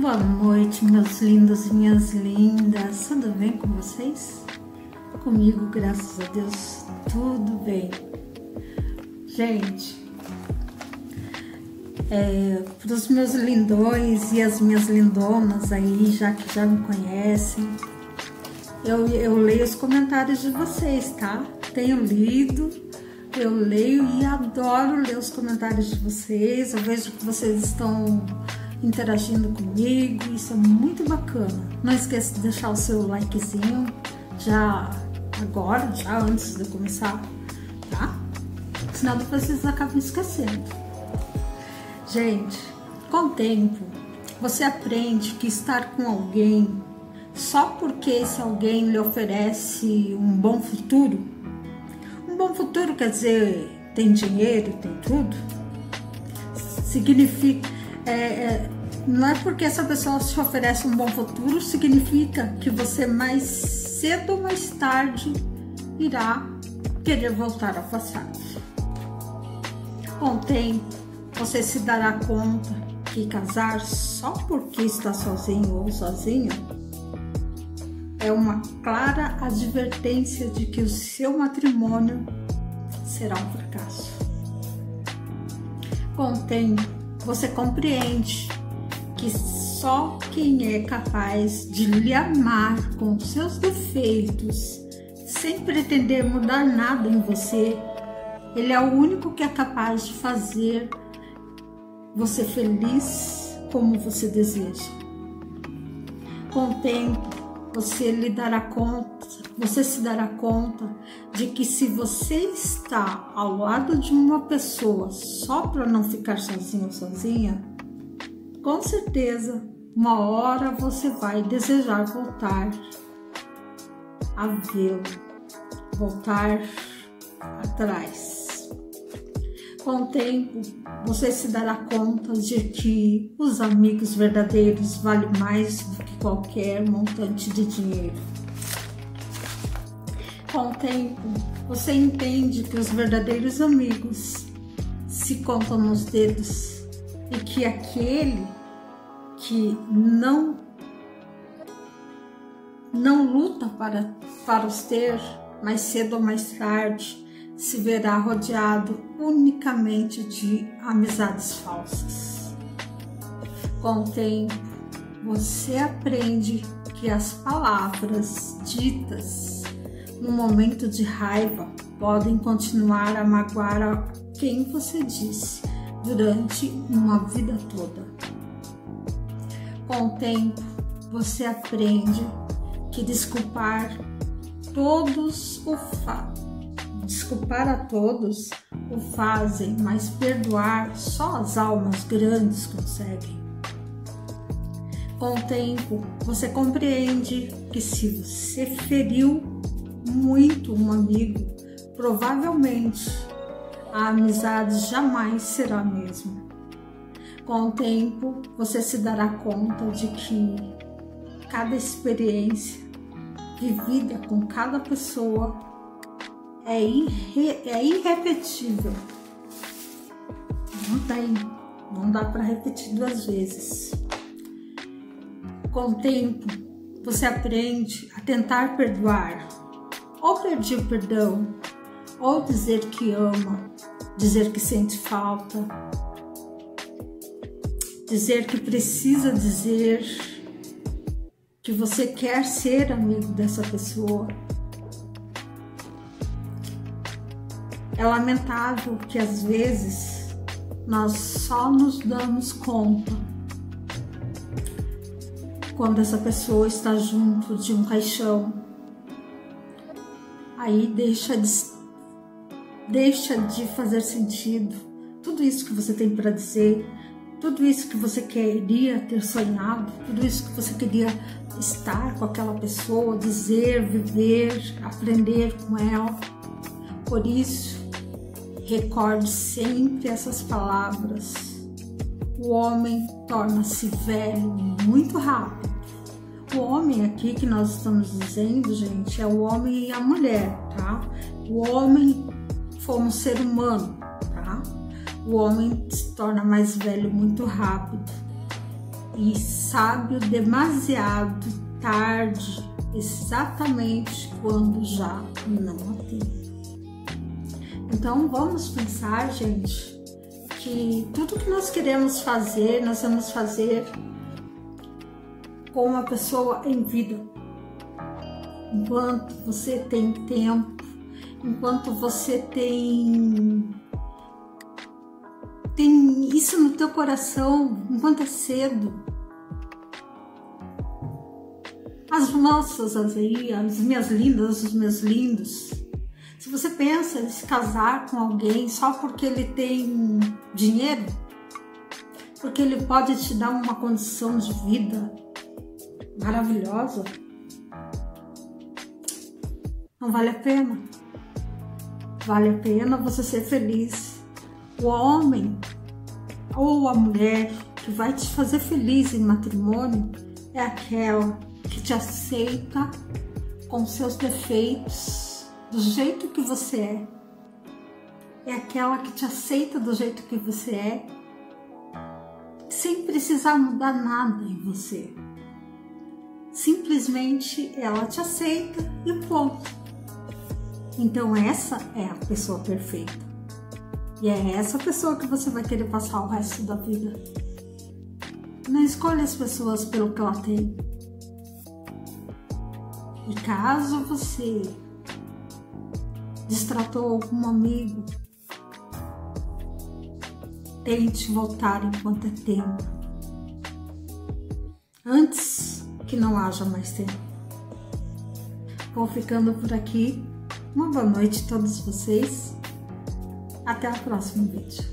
Boa noite, meus lindos e minhas lindas. Tudo bem com vocês? Comigo, graças a Deus, tudo bem. Gente, para os meus lindões e as minhas lindonas aí, já que já me conhecem, eu leio os comentários de vocês, tá? Tenho lido, eu leio e adoro ler os comentários de vocês. Eu vejo que vocês estão interagindo comigo, isso é muito bacana. Não esqueça de deixar o seu likezinho já agora, já antes de começar, tá? Senão depois vocês acabam esquecendo. Gente, com o tempo, você aprende que estar com alguém só porque esse alguém lhe oferece um bom futuro. Um bom futuro quer dizer, tem dinheiro, tem tudo. Significa... não é porque essa pessoa te oferece um bom futuro, significa que você mais cedo ou mais tarde irá querer voltar ao passado. Com o tempo, você se dará conta que casar só porque está sozinho ou sozinha é uma clara advertência de que o seu matrimônio será um fracasso. Com o tempo, você compreende que só quem é capaz de lhe amar com seus defeitos, sem pretender mudar nada em você, ele é o único que é capaz de fazer você feliz como você deseja. Com o tempo, você se dará conta de que se você está ao lado de uma pessoa só para não ficar sozinho ou sozinha, com certeza, uma hora você vai desejar voltar a vê-lo, voltar atrás. Com o tempo, você se dará conta de que os amigos verdadeiros valem mais do que qualquer montante de dinheiro. Com o tempo, você entende que os verdadeiros amigos se contam nos dedos e que aquele que não luta para os ter, mais cedo ou mais tarde, se verá rodeado unicamente de amizades falsas. Com o tempo, você aprende que as palavras ditas no momento de raiva podem continuar a magoar a quem você disse durante uma vida toda. Com o tempo, você aprende que desculpar a todos o fazem, mas perdoar só as almas grandes conseguem. Com o tempo, você compreende que se você feriu muito um amigo, provavelmente a amizade jamais será a mesma. Com o tempo, você se dará conta de que cada experiência vivida com cada pessoa é irrepetível. Não dá para repetir duas vezes. Com o tempo, você aprende a tentar perdoar, ou pedir perdão, ou dizer que ama, dizer que sente falta, dizer que precisa dizer que você quer ser amigo dessa pessoa. É lamentável que às vezes nós só nos damos conta quando essa pessoa está junto de um caixão. Aí deixa de fazer sentido tudo isso que você tem para dizer, tudo isso que você queria ter sonhado, tudo isso que você queria estar com aquela pessoa, dizer, viver, aprender com ela. Por isso, recorde sempre essas palavras. O homem torna-se velho muito rápido. O homem aqui que nós estamos dizendo, gente, é o homem e a mulher, tá? O homem como ser humano, tá? O homem se torna mais velho muito rápido. e sábio demasiado tarde, exatamente quando já não a tem. Então vamos pensar, gente, que tudo que nós queremos fazer, nós vamos fazer com uma pessoa em vida. Enquanto você tem tempo, enquanto você tem isso no teu coração, enquanto é cedo. As moças aí, as minhas lindas, os meus lindos, se você pensa em se casar com alguém só porque ele tem dinheiro, porque ele pode te dar uma condição de vida maravilhosa, não vale a pena. Vale a pena você ser feliz. O homem ou a mulher que vai te fazer feliz em matrimônio é aquela que te aceita com seus defeitos, do jeito que você é. É aquela que te aceita do jeito que você é, sem precisar mudar nada em você. Simplesmente ela te aceita e ponto. Então essa é a pessoa perfeita. E é essa pessoa que você vai querer passar o resto da vida. Não escolha as pessoas pelo que ela tem. E caso você destratou algum amigo, tente voltar enquanto é tempo. Antes que não haja mais tempo. Vou ficando por aqui. Uma boa noite a todos vocês. Até o próximo vídeo.